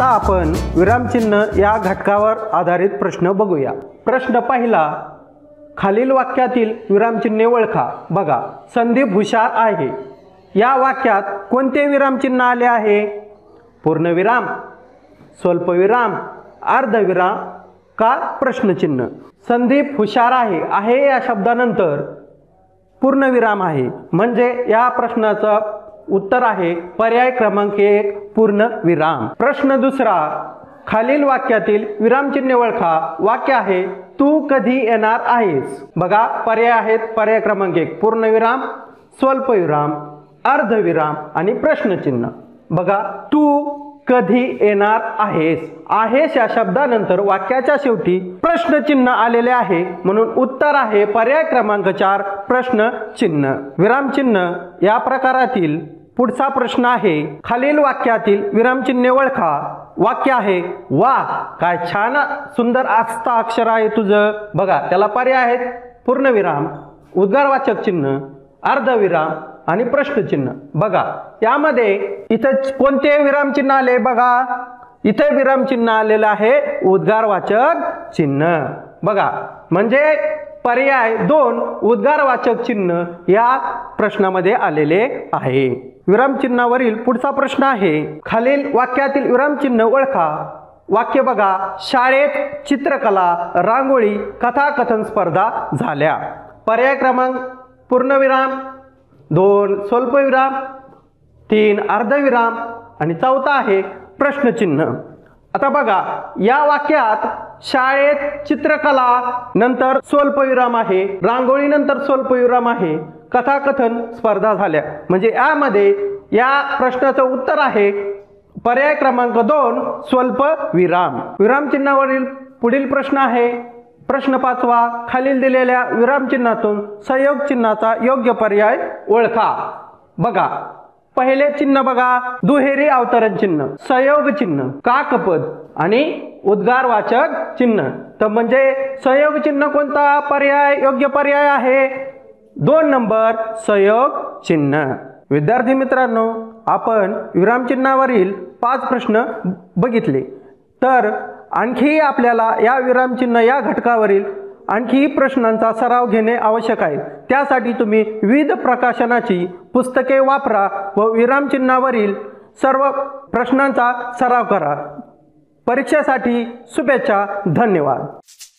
आता आपण विरामचिन्ह या घटकावर आधारित प्रश्न बघूया। प्रश्न पहिला, खालील वाक्यातील विरामचिन्हे ओळखा। बघा, संदीप हुशार आहे या वाक्यात कोणते विरामचिन्ह आले आहे? पूर्णविराम, स्वल्पविराम, अर्धविराम का प्रश्नचिन्ह? संदीप हुशार आहे या शब्दानंतर पूर्णविराम आहे, म्हणजे या प्रश्नाचा उत्तर आहे पर्याय क्रमांक 1 पूर्णविराम। प्रश्न दुसरा, खालील वाक्यातील विरामचिन्हे ओळखा। वाक्य आहे तू कधी येणार आहेस? बघा, पर्याय आहेत पर्याय क्रमांक 1 पूर्णविराम, स्वल्पविराम, अर्धविराम आणि प्रश्नचिन्ह। बघा, तू कधी येणार आहेस या शब्दानंतर वाक्याच्या शेवटी प्रश्नचिन्ह आलेले आहे, म्हणून उत्तर आहे पर्याय क्रमांक 4 प्रश्नचिन्ह। विरामचिन्ह या प्रकारातील पुढचा प्रश्न आहे, खालील वाक्यातील विरामचिन्हे ओळखा। वाक्य आहे वा काय छान सुंदर आस्था अक्षर आहे तुझं। बघा, त्याला पर्याय आहेत पूर्णविराम, उद्गारवाचक चिन्ह, अर्धविराम आणि प्रश्नचिन्ह। बघा, यामध्ये इथे कोणते विरामचिन्ह आले? बघा, इथे विरामचिन्ह आलेलं आहे उद्गारवाचक चिन्ह। बघा, म्हणजे पर्याय 2 उद्गारवाचक चिन्ह या प्रश्नामध्ये आलेले आहे। विरामचिन्हावरील पुढचा प्रश्न आहे, खालील वाक्यातील विरामचिन्ह ओळखा। वाक्य बघा, शाळेत चित्रकला, रांगोळी, कथाकथन स्पर्धा झाल्या। पर्याय क्रमांक पूर्णविराम, 2 स्वल्पविराम, 3 अर्धविराम आणि 4 आहे प्रश्नचिन्ह। आता बघा, या वाक्यात शाळेत चित्रकला नंतर स्वल्पविराम आहे, रांगोळी नंतर स्वल्पविराम आहे, कथाकथन स्पर्धा झाल्या, म्हणजे यामध्ये या प्रश्नाचं उत्तर आहे पर्याय क्रमांक 2 स्वल्पविराम। विरामचिन्हावरील पुढील प्रश्न आहे प्रश्न 5वा, खालील दिलेल्या विरामचिन्हातून संयोग चिन्हाचा योग्य पर्याय ओळखा। बघा, पहिले चिन्ह बघा, दुहेरी अवतरण चिन्ह, संयोग चिन्ह, काकपद आणि उद्गारवाचक चिन्ह। तर म्हणजे संयोग चिन्ह कोणता पर्याय योग्य पर्याय आहे? 2 नंबर संयोग चिन्ह। विद्यार्थी मित्रांनो, आपण विरामचिन्हावरील 5 प्रश्न बघितले, तर आणखी आपल्याला या विरामचिन्ह या घटकावरील आणखी प्रश्नांचा सराव घेणे आवश्यक आहे। त्यासाठी तुम्ही विविध प्रकाशनाची पुस्तके वापरा व विरामचिन्हावरील सर्व प्रश्नांचा सराव करा। परीक्षेसाठी शुभेच्छा। धन्यवाद।